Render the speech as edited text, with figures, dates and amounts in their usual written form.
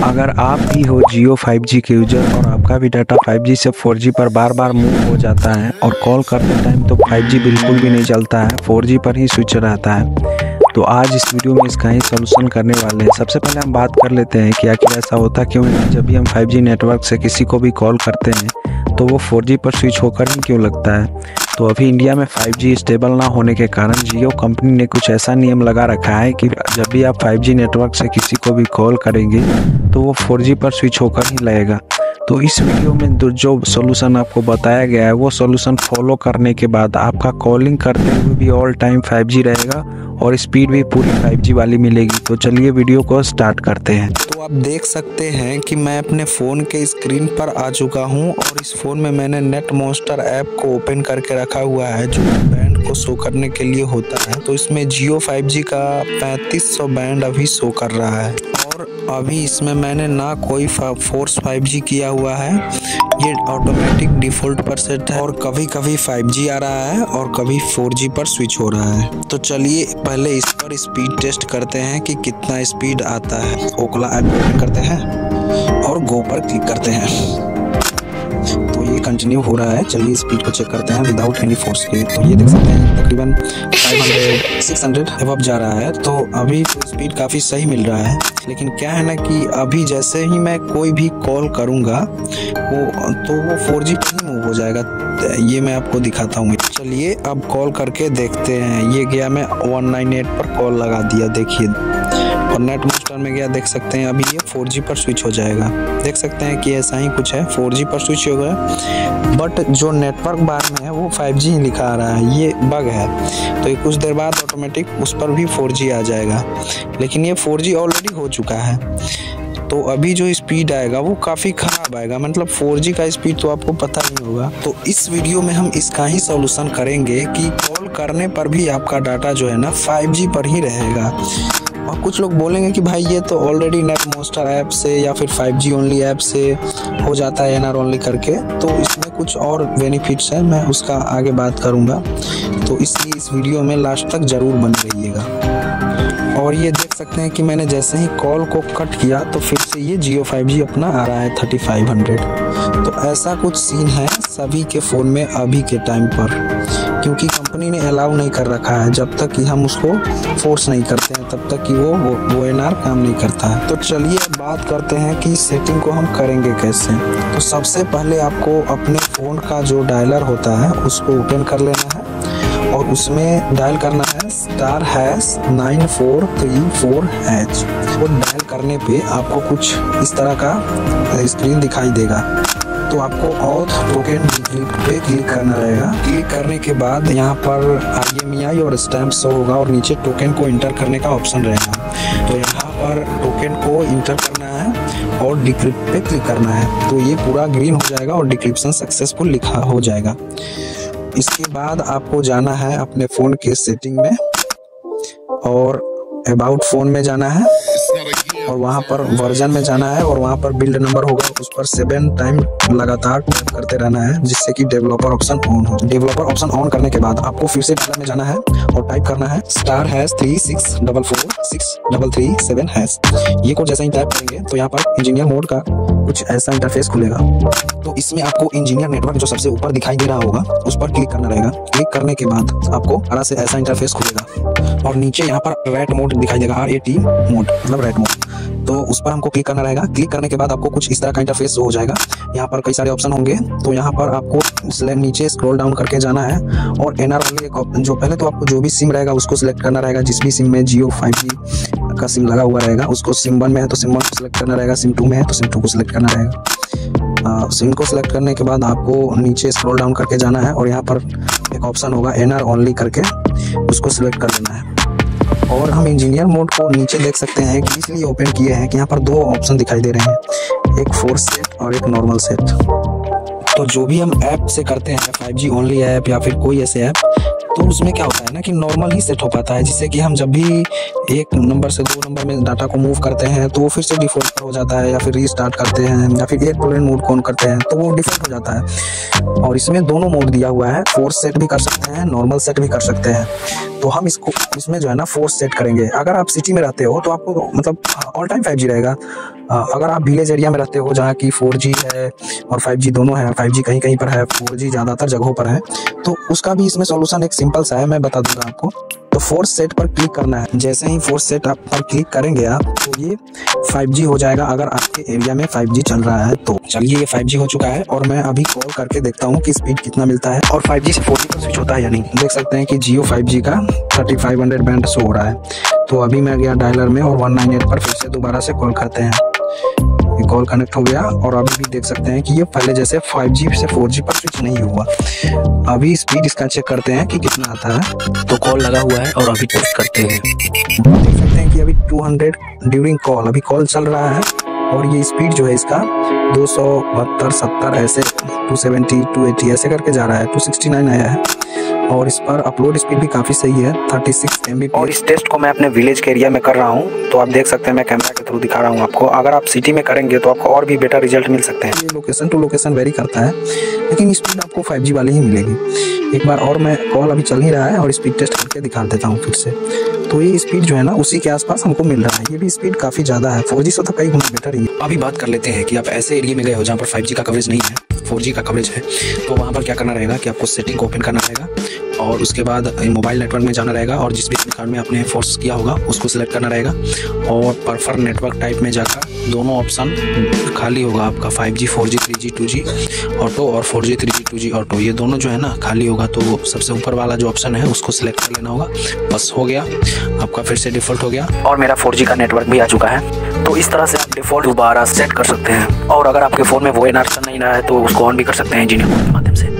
अगर आप भी हो जियो 5G के यूज़र और आपका भी डाटा 5G से 4G पर बार बार मूव हो जाता है और कॉल करते टाइम तो 5G बिल्कुल भी नहीं चलता है, 4G पर ही स्विच रहता है, तो आज इस वीडियो में इसका ही सलूशन करने वाले हैं। सबसे पहले हम बात कर लेते हैं कि आखिर ऐसा होता क्यों है जब भी हम 5G नेटवर्क से किसी को भी कॉल करते हैं तो वो 4G पर स्विच होकर ही क्यों लगता है। तो अभी इंडिया में 5G स्टेबल ना होने के कारण जियो कंपनी ने कुछ ऐसा नियम लगा रखा है कि जब भी आप 5G नेटवर्क से किसी को भी कॉल करेंगे तो वो 4G पर स्विच होकर ही लगेगा। तो इस वीडियो में जो सोल्यूशन आपको बताया गया है वो सोल्यूशन फॉलो करने के बाद आपका कॉलिंग करते हुए भी ऑल टाइम 5G रहेगा और स्पीड भी पूरी 5G वाली मिलेगी। तो चलिए वीडियो को स्टार्ट करते हैं। तो आप देख सकते हैं कि मैं अपने फ़ोन के स्क्रीन पर आ चुका हूं और इस फ़ोन में मैंने नेट मॉन्स्टर ऐप को ओपन करके रखा हुआ है जो बैंड को शो करने के लिए होता है। तो इसमें जियो 5G का 3500 बैंड अभी शो कर रहा है और अभी इसमें मैंने ना कोई फोर्स 5G किया हुआ है, ये ऑटोमेटिक डिफ़ॉल्ट पर सेट है और कभी कभी 5G आ रहा है और कभी 4G पर स्विच हो रहा है। तो चलिए पहले इस पर स्पीड टेस्ट करते हैं कि कितना स्पीड आता है। ओकला ऐप ओपन करते हैं और गो पर क्लिक करते हैं। तो ये कंटिन्यू हो रहा है। चलिए स्पीड को चेक करते हैं विदाउट एनी फोर्स के। तो ये देख सकते हैं तकरीबन 500-600 एबव जा रहा है। तो अभी स्पीड काफ़ी सही मिल रहा है, लेकिन क्या है ना कि अभी जैसे ही मैं कोई भी कॉल करूँगा वो 4G पर ही मूव हो जाएगा। ये मैं आपको दिखाता हूँ। चलिए अब कॉल करके देखते हैं। ये गया, मैं 198 पर कॉल लगा दिया, देखिए, और नेट मॉन्स्टर में गया, देख सकते हैं अभी ये 4G पर स्विच हो जाएगा। देख सकते हैं कि ऐसा ही कुछ है, 4G पर स्विच हो गया, बट जो नेटवर्क बार में है वो 5G ही लिखा आ रहा है। ये बग है। तो ये कुछ देर बाद ऑटोमेटिक उस पर भी 4G आ जाएगा, लेकिन ये 4G ऑलरेडी हो चुका है। तो अभी जो स्पीड आएगा वो काफ़ी ख़राब आएगा, मतलब 4G का स्पीड तो आपको पता ही होगा। तो इस वीडियो में हम इसका ही सॉल्यूशन करेंगे कि कॉल करने पर भी आपका डाटा जो है ना 5G पर ही रहेगा। और कुछ लोग बोलेंगे कि भाई ये तो ऑलरेडी नेट मॉन्स्टर ऐप से या फिर 5G ओनली ऐप से हो जाता है NR ओनली करके, तो इसमें कुछ और बेनिफिट्स है, मैं उसका आगे बात करूँगा। तो इसलिए इस वीडियो में लास्ट तक ज़रूर बने रहिएगा। और ये देख सकते हैं कि मैंने जैसे ही कॉल को कट किया तो फिर से ये जियो 5G अपना आ रहा है 3500। तो ऐसा कुछ सीन है सभी के फ़ोन में अभी के टाइम पर, क्योंकि कंपनी ने अलाउ नहीं कर रखा है। जब तक कि हम उसको फोर्स नहीं करते हैं तब तक कि वो VoNR काम नहीं करता है। तो चलिए अब बात करते हैं कि सेटिंग को हम करेंगे कैसे। तो सबसे पहले आपको अपने फ़ोन का जो डायलर होता है उसको ओपन कर लेना है और उसमें डायल करना है *9434#। वो डायल करने पे आपको कुछ इस तरह का स्क्रीन दिखाई देगा। तो आपको ऑथ टोकन पे क्लिक करना रहेगा। क्लिक करने के बाद यहाँ पर IMEI और स्टैम्प शो होगा और नीचे टोकन को इंटर करने का ऑप्शन रहेगा। तो यहाँ पर टोकन को इंटर करना है और डिक्रिप्ट पे क्लिक करना है। तो ये पूरा ग्रीन हो जाएगा और डिक्रिप्शन सक्सेसफुल लिखा हो जाएगा। इसके बाद आपको जाना है अपने फ़ोन के सेटिंग में और अबाउट फ़ोन में जाना है और वहाँ पर वर्जन में जाना है और वहाँ पर बिल्ड नंबर होगा, उस पर 7 टाइम लगातार टैप करते रहना है जिससे कि डेवलपर ऑप्शन ऑन हो। डेवलपर ऑप्शन ऑन करने के बाद आपको फिर से डायलर में जाना है और टाइप करना है *364463337#। ये कोड जैसा ही टाइप करेंगे तो यहाँ पर इंजीनियर मोड का कुछ ऐसा इंटरफेस खुलेगा। तो इसमें आपको इंजीनियर नेटवर्क जो सबसे ऊपर दिखाई दे रहा होगा उस पर क्लिक करना रहेगा। क्लिक करने के बाद आपको तरह से ऐसा इंटरफेस खुलेगा और नीचे यहाँ पर रैट मोड दिखाई देगा, RAT मोड मतलब रैट मोड। तो उस पर हमको क्लिक करना रहेगा। क्लिक करने के बाद आपको कुछ इस तरह का इंटरफेस हो जाएगा। यहाँ पर कई सारे ऑप्शन होंगे। तो यहाँ पर आपको नीचे स्क्रॉल डाउन करके जाना है और NR ओनली जो पहले तो आपको जो भी सिम रहेगा उसको सिलेक्ट करना रहेगा। जिस भी सिम में जियो 5G का सिम लगा हुआ रहेगा उसको सिम 1 में है तो सिम 1 को सिलेक्ट करना रहेगा, सिम 2 में है तो सिम 2 को सिलेक्ट करना रहेगा। सिम को सिलेक्ट करने के बाद आपको नीचे स्क्रॉल डाउन करके जाना है और यहाँ पर एक ऑप्शन होगा NR ओनली करके, उसको सिलेक्ट कर लेना है। और हम इंजीनियर मोड को नीचे देख सकते हैं कि इसलिए ओपन किए हैं कि यहाँ पर 2 ऑप्शन दिखाई दे रहे हैं, एक फोर्स सेट और एक नॉर्मल सेट। तो जो भी हम ऐप से करते हैं 5G ओनली ऐप या फिर कोई ऐसे ऐप, तो उसमें क्या होता है ना कि नॉर्मल ही सेट हो पाता है, जिससे कि हम जब भी एक नंबर से 2 नंबर में डाटा को मूव करते हैं तो वो फिर से डिफॉल्ट पर हो जाता है, या फिर रीस्टार्ट करते हैं, या फिर एयरप्लेन मोड ऑन करते हैं तो वो डिफॉल्ट हो जाता है। और इसमें दोनों मोड दिया हुआ है, फोर्स सेट भी कर सकते हैं, नॉर्मल सेट भी कर सकते हैं। तो हम इसमें जो है ना फोर्स सेट करेंगे। अगर आप सिटी में रहते हो तो आपको मतलब ऑल टाइम 5G रहेगा। अगर आप विलेज एरिया में रहते हो जहाँ की 4G है और 5G दोनों है, 5G कहीं कहीं पर है, 4G ज़्यादातर जगहों पर है, तो उसका भी इसमें सॉल्यूशन एक सिंपल सा है, मैं बता दूंगा आपको। तो फोर्स सेट पर क्लिक करना है। जैसे ही फोर्स सेट आप पर क्लिक करेंगे आप, तो ये 5G हो जाएगा अगर आपके एरिया में 5G चल रहा है तो। चलिए ये 5G हो चुका है और मैं अभी कॉल करके देखता हूँ कि स्पीड कितना मिलता है और 5G से 4G पर स्विच होता है या नहीं। देख सकते हैं कि जियो 5G का 3500 बैंड शो हो रहा है। तो अभी मैं गया डायलर में और 198 पर फिर से दोबारा से कॉल करते हैं। ये कॉल कनेक्ट हो गया और अभी भी देख सकते हैं कि ये पहले जैसे 5G से 4G पर स्विच नहीं हुआ। अभी स्पीड इसका चेक करते हैं कि कितना आता है। तो कॉल लगा हुआ है और अभी टेस्ट करते हैं। देख सकते हैं कि अभी 200 ड्यूरिंग कॉल, अभी कॉल चल रहा है और ये स्पीड जो है इसका 272, 70 ऐसे 270, 280 ऐसे करके जा रहा है। 269 आया है और इस पर अपलोड स्पीड भी काफ़ी सही है, 36 MB। और इस टेस्ट को मैं अपने विलेज के एरिया में कर रहा हूँ, तो आप देख सकते हैं मैं कैमरा के थ्रू दिखा रहा हूँ आपको। अगर आप सिटी में करेंगे तो आपको और भी बेटर रिजल्ट मिल सकते हैं। ये लोकेशन टू लोकेशन वेरी करता है, लेकिन स्पीड आपको 5G वाली ही मिलेगी। एक बार और मैं कॉल अभी चल ही रहा है और स्पीड टेस्ट करके दिखा देता हूँ फिर से। तो ये स्पीड जो है ना उसी के आसपास हमको मिल रहा है। ये भी स्पीड काफ़ी ज़्यादा है, 4G से तो कई गुना बेटर ही है। अभी बात कर लेते हैं कि आप ऐसे एरिया में गए हो जहाँ पर 5G का कवरेज नहीं है, 4G का कवरेज है, तो वहाँ पर क्या करना रहेगा कि आपको सेटिंग को ओपन करना रहेगा और उसके बाद मोबाइल नेटवर्क में जाना रहेगा और जिस भी सिम कार्ड में आपने फोर्स किया होगा उसको सिलेक्ट करना रहेगा और प्रेफर नेटवर्क टाइप में जाकर दोनों ऑप्शन खाली होगा आपका 5G 4G 3G 2G auto और 4G 3G 2G ऑटो, ये दोनों जो है ना खाली होगा। तो सबसे ऊपर वाला जो ऑप्शन है उसको सिलेक्ट कर लेना होगा। बस हो गया, आपका फिर से डिफ़ॉल्ट हो गया और मेरा 4G का नेटवर्क भी आ चुका है। तो इस तरह से आप डिफ़ॉल्ट दोबारा सेट कर सकते हैं। और अगर आपके फ़ोन में VoNR चल नहीं रहा है तो उसको ऑन भी कर सकते हैं इंजीनियर के माध्यम से।